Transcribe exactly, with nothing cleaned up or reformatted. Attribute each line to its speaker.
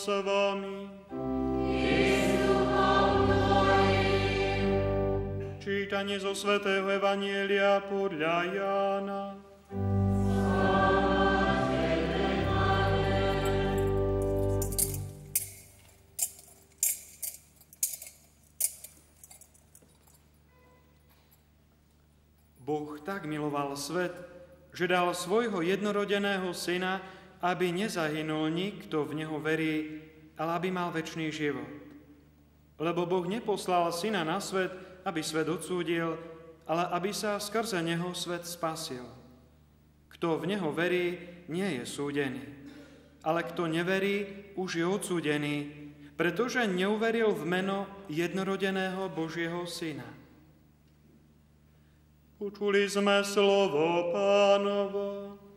Speaker 1: s vami. Čítanie zo svätého Evanjelia podľa Jána. Boh tak miloval svet, že dal svojho jednorodeného syna, aby nezahynul nikto v neho verí, ale aby mal večný život. Lebo Boh neposlal syna na svet, aby svet odsúdil, ale aby sa skrze neho svet spasil. Kto v neho verí, nie je súdený. Ale kto neverí, už je odsúdený, pretože neuveril v meno jednorodeného Božieho syna. Počuli sme slovo Pánovo.